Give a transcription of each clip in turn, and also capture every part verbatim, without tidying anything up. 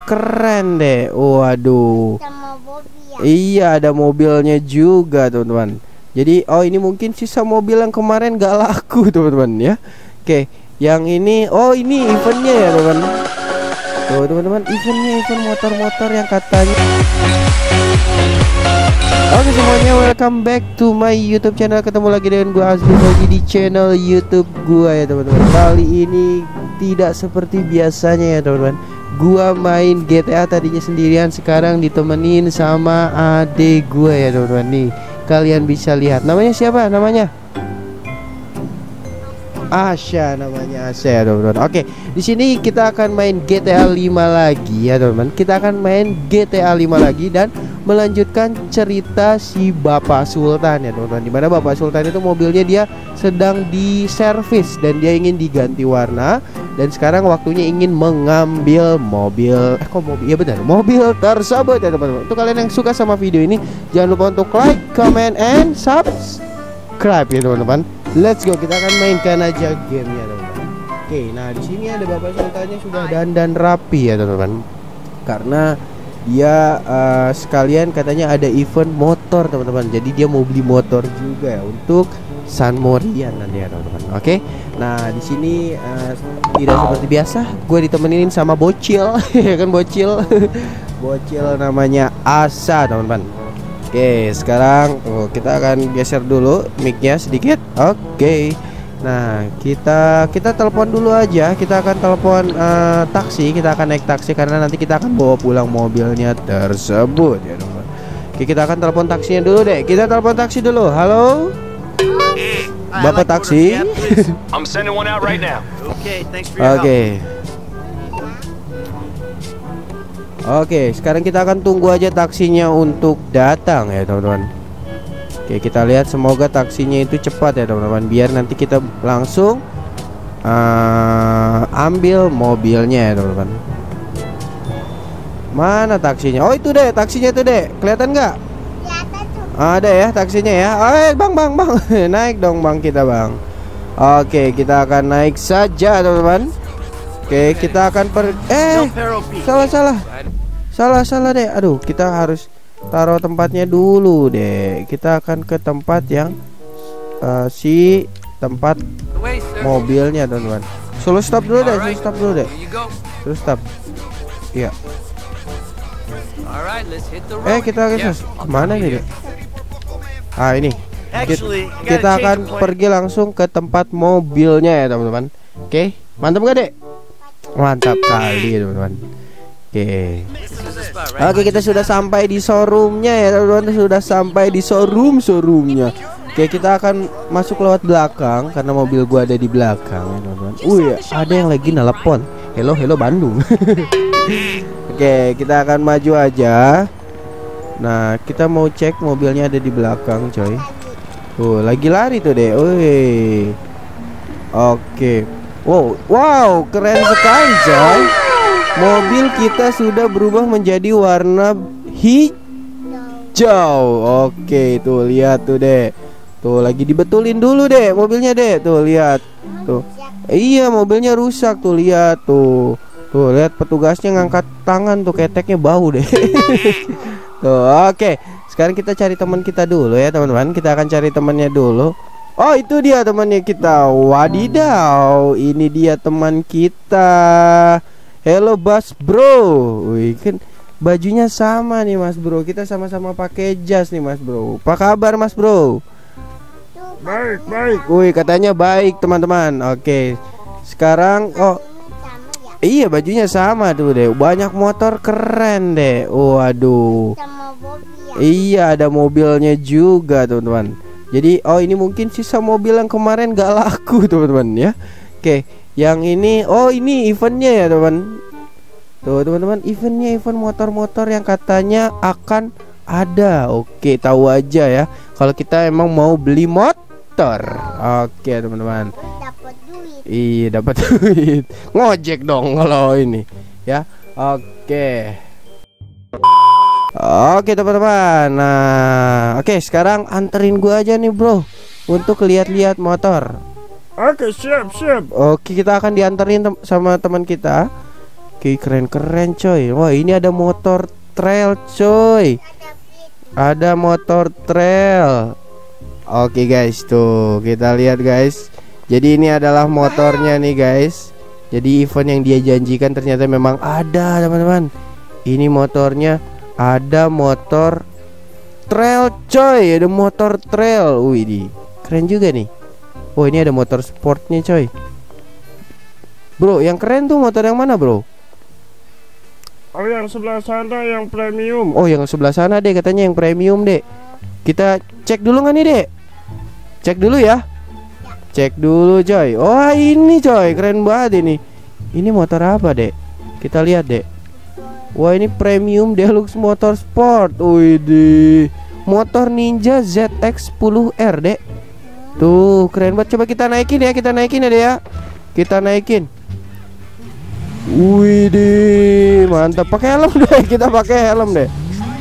keren deh. Waduh. Iya, ada mobilnya juga, teman-teman. Jadi, oh ini mungkin sisa mobil yang kemarin gak laku, teman-teman ya. Oke, yang ini, oh ini eventnya ya, teman. Tuh, teman-teman, eventnya event motor-motor yang katanya. Oke semuanya, welcome back to my YouTube channel. Ketemu lagi dengan gua Azli lagi di channel YouTube gua ya, teman-teman. Kali ini tidak seperti biasanya ya, teman-teman. Gua main G T A tadinya sendirian, sekarang ditemenin sama adik gua ya, teman-teman. Nih, kalian bisa lihat. Namanya siapa? Namanya Asya, namanya Asya ya, teman-teman. Oke, di sini kita akan main G T A lima lagi ya, teman-teman. Kita akan main G T A lima lagi dan melanjutkan cerita si Bapak Sultan ya, teman-teman. Dimana Bapak Sultan itu mobilnya dia sedang diservis dan dia ingin diganti warna. Dan sekarang waktunya ingin mengambil mobil Eh kok mobil? Ya benar, mobil tersebut ya, teman-teman. Untuk kalian yang suka sama video ini, jangan lupa untuk like, comment, and subscribe ya, teman-teman. Let's go, kita akan mainkan aja gamenya, teman-teman. Oke, nah di sini ada Bapak Sultannya sudah dandan rapi ya, teman-teman. Karena dia uh, sekalian katanya ada event motor, teman-teman. Jadi dia mau beli motor juga ya untuk San Morian nanti ya, teman-teman. Oke, nah di sini uh, tidak seperti biasa, gue ditemenin sama bocil, ya kan bocil, bocil namanya Asa, teman-teman. Oke, sekarang oh, kita akan geser dulu mic-nya sedikit. Oke, nah kita kita telepon dulu aja. Kita akan telepon uh, taksi. Kita akan naik taksi karena nanti kita akan bawa pulang mobilnya tersebut ya, teman-teman. Oke, kita akan telepon taksinya dulu deh. Kita telepon taksi dulu. Halo, Bapak taksi. I'm sending one out right now. Okay, thanks for your help. Oke. Oke, sekarang kita akan tunggu aja taksinya untuk datang ya, teman-teman. Oke, kita lihat semoga taksinya itu cepat ya, teman-teman, biar nanti kita langsung uh, ambil mobilnya ya, teman-teman. Mana taksinya? Oh, itu deh, taksinya itu deh. Kelihatan nggak? Ada ya taksinya ya. Eh bang bang bang naik dong bang kita bang. Oke, kita akan naik saja, teman-teman. Oke, kita akan per eh salah salah salah salah deh. Aduh, kita harus taruh tempatnya dulu deh. Kita akan ke tempat yang uh, si tempat mobilnya, teman-teman. Solo stop dulu deh, solo stop dulu deh. Solo stop. Iya. Eh kita ke mana nih deh? Ah ini kita akan pergi langsung ke tempat mobilnya ya, teman-teman. Oke, mantap gak dek? Mantap kali, teman-teman. Oke, oke kita sudah sampai di showroomnya ya, teman-teman. Sudah sampai di showroom showroomnya. Oke, kita akan masuk lewat belakang karena mobil gua ada di belakang ya, teman-teman. Wih, ada yang lagi nelpon. Hello hello Bandung. Oke, kita akan maju aja. Nah, kita mau cek mobilnya ada di belakang, coy. Tuh, lagi lari tuh deh. Wih. Oke. Wow, wow, keren sekali, coy. Mobil kita sudah berubah menjadi warna hijau. Oke, tuh lihat tuh deh. Tuh lagi dibetulin dulu deh mobilnya deh. Tuh lihat. Tuh. Iya, mobilnya rusak tuh, lihat tuh. Tuh, lihat petugasnya ngangkat tangan tuh, keteknya bau deh. Tuh, oke. Sekarang kita cari teman kita dulu ya, teman-teman. Kita akan cari temannya dulu. Oh, itu dia temannya kita. Wadidaw, ini dia teman kita. Hello, Mas Bro. Wih, kan bajunya sama nih, Mas Bro. Kita sama-sama pakai jas nih, Mas Bro. Apa kabar, Mas Bro? Baik, baik. Wih, katanya baik, teman-teman. Oke. Sekarang oh iya, bajunya sama tuh deh. Banyak motor keren deh. Waduh. Iya, ada mobilnya juga, teman-teman. Jadi, oh ini mungkin sisa mobil yang kemarin gak laku, teman-teman ya. Oke, yang ini, oh ini eventnya ya, teman. Tuh, teman-teman, eventnya event motor-motor yang katanya akan ada. Oke, tahu aja ya. Kalau kita emang mau beli motor. Oke, teman-teman. Iya, dapat duit. Ngojek dong kalau ini ya. Oke. Oke, teman-teman. Nah, oke, sekarang anterin gua aja nih, Bro, untuk lihat-lihat motor. Oke, siap, siap. Oke, kita akan dianterin tem sama teman kita. Oke, keren-keren coy. Wah, ini ada motor trail coy. Ada motor trail. Oke guys, tuh kita lihat guys. Jadi ini adalah motornya nih guys. Jadi event yang dia janjikan ternyata memang ada teman-teman. Ini motornya, ada motor trail coy. Ada motor trail. Wih, ini keren juga nih. Oh, ini ada motor sportnya coy. Bro, yang keren tuh motor yang mana bro? Oh, yang sebelah sana yang premium. Oh, yang sebelah sana deh katanya yang premium dek. Kita cek dulu nggak nih dek? Cek dulu ya. Cek dulu coy. Oh, ini coy, keren banget ini. Ini motor apa dek? Kita lihat dek. Wah, ini premium deluxe motor sport. Wih, di motor Ninja Z X sepuluh R dek. Tuh keren banget. Coba kita naikin ya, kita naikin ya dek ya. Kita naikin. Wih, mantap. Pakai helm deh, kita pakai helm deh.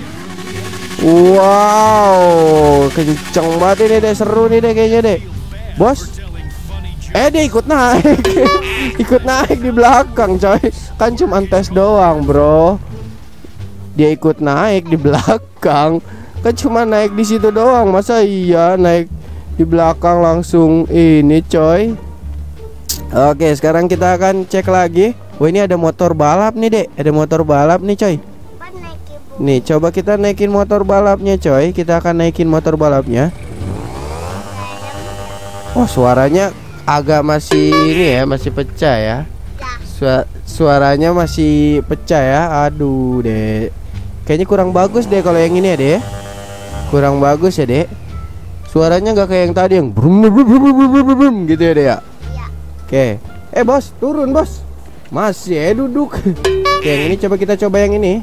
Wow, kenceng banget ini deh, seru nih deh kayaknya deh. Bos, eh dia ikut naik, ikut naik di belakang coy. Kan cuma tes doang bro. Dia ikut naik di belakang. Kan cuma naik di situ doang. Masa iya naik di belakang langsung ini coy. Oke, sekarang kita akan cek lagi. Wah, ini ada motor balap nih dek. Ada motor balap nih coy. Nih, coba kita naikin motor balapnya coy. Kita akan naikin motor balapnya. Oh, suaranya agak masih ini ya, masih pecah ya. Su Suaranya masih pecah ya. Aduh dek, kayaknya kurang bagus deh kalau yang ini ya dek. Kurang bagus ya dek. Suaranya nggak kayak yang tadi yang brum brum brum brum brum brum gitu ya dek ya. Oke, eh bos, turun bos. Masih eh duduk. Oke, yang ini coba kita coba yang ini.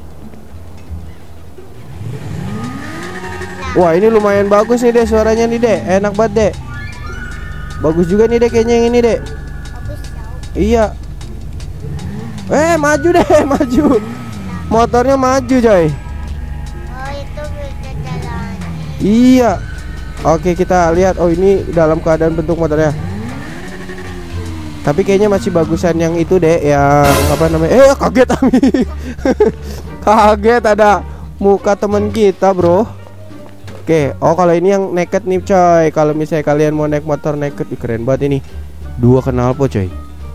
Wah, ini lumayan bagus nih dek suaranya nih dek. Enak banget dek. Bagus juga nih dek kayaknya yang ini dek. Iya. Eh, maju deh, maju. Motornya maju coy. Oh, itu bisa jalan. Iya. Oke, kita lihat. Oh, ini dalam keadaan bentuk motornya. Tapi kayaknya masih bagusan yang itu deh, yang apa namanya? Eh, kaget Ami. Kaget ada muka teman kita, bro. Oke, oh kalau ini yang naked nih, coy. Kalau misalnya kalian mau naik motor naked, keren banget ini. Dua knalpot, coy.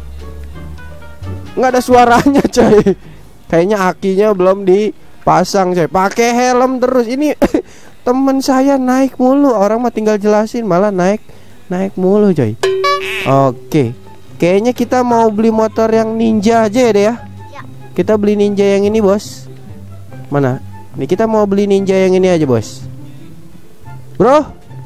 Nggak ada suaranya, coy. Kayaknya akinya belum dipasang, coy. Pakai helm terus. Ini temen saya naik mulu. Orang mah tinggal jelasin, malah naik naik mulu, coy. Oke. Kayaknya kita mau beli motor yang Ninja aja ya deh ya. Ya. Kita beli Ninja yang ini bos. Mana? Nih kita mau beli Ninja yang ini aja bos. Bro.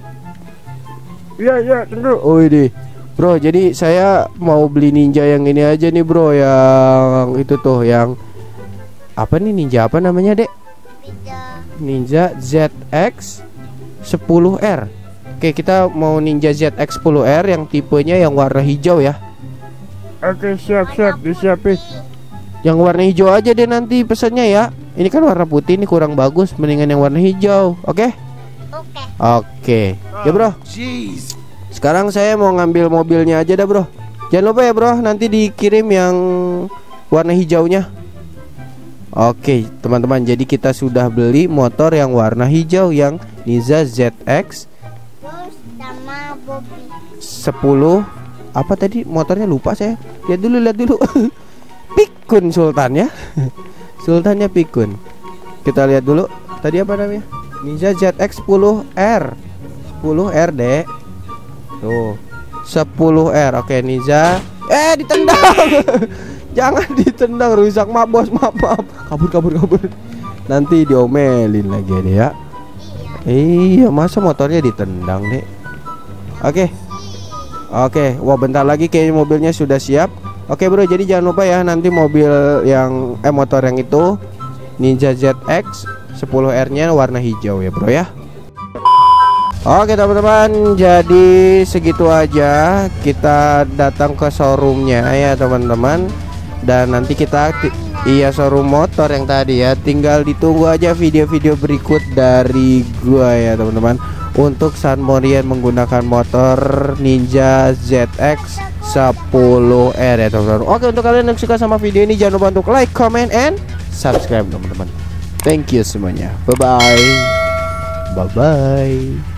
Iya iya tunggu. Oh ini bro, jadi saya mau beli Ninja yang ini aja nih bro. Yang itu tuh, yang apa nih, Ninja apa namanya dek? Bisa. Ninja Z X sepuluh R. Oke, kita mau Ninja Z X sepuluh R yang tipenya yang warna hijau ya. Oke, siap siap disiapin. Yang warna hijau aja deh nanti pesannya ya. Ini kan warna putih, ini kurang bagus. Mendingan yang warna hijau. Oke? Oke. Oke. Ya bro. Sekarang saya mau ngambil mobilnya aja dah bro. Jangan lupa ya bro, nanti dikirim yang warna hijaunya. Oke teman-teman, jadi kita sudah beli motor yang warna hijau, yang Ninja Z X Terus sama Bobby. sepuluh. Apa tadi motornya, lupa saya. Lihat dulu, lihat dulu. Pikun Sultan ya. Sultannya Pikun. Kita lihat dulu. Tadi apa namanya? Ninja Z X sepuluh R. sepuluh R dek. Tuh, sepuluh R. Oke, Ninja. Eh, ditendang. Jangan ditendang, rusak. Maaf bos, maaf, maaf. Kabur, kabur, kabur. Nanti diomelin lagi deh ya. Iya, masa motornya ditendang dek. Oke. Oke, wah bentar lagi kayaknya mobilnya sudah siap. Oke bro, jadi jangan lupa ya, nanti mobil yang eh motor yang itu Ninja Z X sepuluh R nya warna hijau ya bro ya. Oke teman-teman, jadi segitu aja kita datang ke showroomnya ya teman-teman. Dan nanti kita iya showroom motor yang tadi ya. Tinggal ditunggu aja video-video berikut dari gua ya teman-teman, untuk San Morian menggunakan motor Ninja Z X sepuluh R ya teman-teman. Oke, untuk kalian yang suka sama video ini jangan lupa untuk like, comment, and subscribe teman-teman. Thank you semuanya. Bye bye. Bye bye.